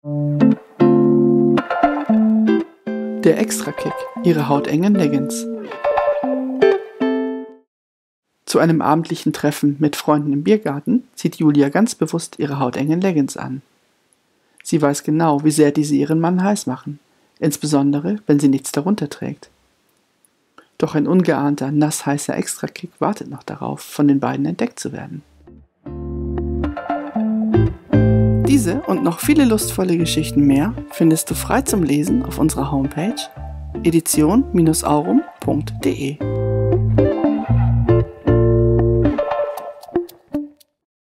Der Extra-Kick, ihre hautengen Leggings. Zu einem abendlichen Treffen mit Freunden im Biergarten zieht Julia ganz bewusst ihre hautengen Leggings an. Sie weiß genau, wie sehr diese ihren Mann heiß machen, insbesondere wenn sie nichts darunter trägt. Doch ein ungeahnter, nassheißer Extra-Kick wartet noch darauf, von den beiden entdeckt zu werden. Diese und noch viele lustvolle Geschichten mehr findest du frei zum Lesen auf unserer Homepage edition-aurum.de.